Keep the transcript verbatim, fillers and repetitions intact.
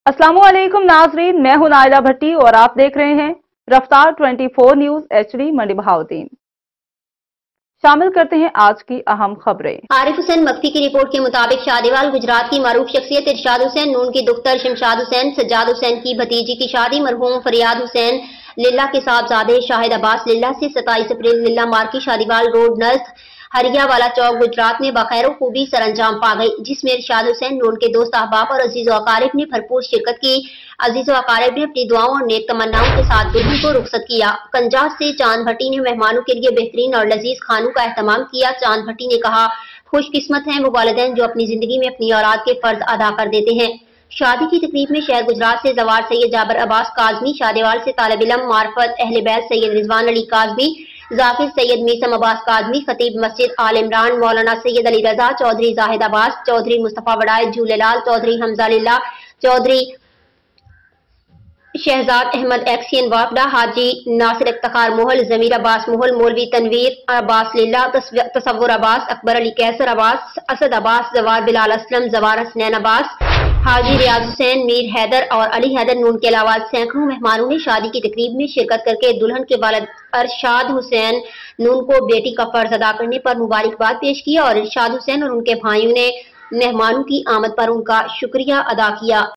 अस्सलामुअलैकुम नाजरीन, मैं हूं नाइला भट्टी और आप देख रहे हैं रफ्तार चौबीस न्यूज एचडी मंडी बहाउद्दीन। शामिल करते हैं आज की अहम खबरें। आरिफ हुसैन मक्ती की रिपोर्ट के मुताबिक शादीवाल गुजरात की मारूफ शख्सियत इरशाद हुसैन नून की दुख्तर शमशाद हुसैन सज्जाद हुसैन की भतीजी की शादी मरहूम फरियाद हुसैन लिल्ला के साहबजादे शाहिद अब्बास लिल्ला से सताईस अप्रैल लिल्ला मार्की शादीवाल रोड नज़द हरिया वाला चौक गुजरात में बखैर खूबी सरंजाम पा गई, जिसमें इरशाद हुसैन नून के दोस्त अहबाब और अजीज अकारिब ने भरपूर शिरकत की। अजीज अकारिब ने अपनी दुआओं और नेक तमन्नाओं के साथ दुल्हन को रुखसत किया। कंजास से चांद भट्टी ने मेहमानों के लिए बेहतरीन और लजीज खानों का एहतमाम किया। चांद भट्टी ने कहा, खुशकिस्मत हैं वो वालिदैन जो अपनी जिंदगी में अपनी औलाद के फर्ज अदा कर देते हैं। शादी की तकरीब में शहर गुजरात से जवार सैयद जाबर अब्बास काजमी, शादेवाल से तालिब इल्म मार्फत अहले बैत सैयद रिजवान अली काजमी, जाकिर सैयद मीसम अब्बास काजमी, खतीब मस्जिद आल इमरान मौलाना सैयद अली रजा, चौधरी जाहिद अब्बास, चौधरी मुस्तफा वड़ाय झूलेलाल, चौधरी हमजा लिल्ला, चौधरी शहजाद अहमद एक्सियन वापडा, हाजी नासिर इफ्तिखार मोहल, जमीर अब्बास मोहल, मौलवी तनवीर अब्बास लिल्ला, तसव्वुर अब्बास, अकबर अली कैसर अब्बास, असद अब्बास, जवार बिलाल असलम, जवार हसनैन अब्बास, हाजी रियाज हुसैन, मीर हैदर और अली हैदर नून के अलावा सैकड़ों मेहमानों ने शादी की तकरीब में शिरकत करके दुल्हन के वालिद इरशाद हुसैन नून को बेटी का फर्ज अदा करने पर मुबारकबाद पेश की और इरशाद हुसैन और उनके भाइयों ने मेहमानों की आमद पर उनका शुक्रिया अदा किया।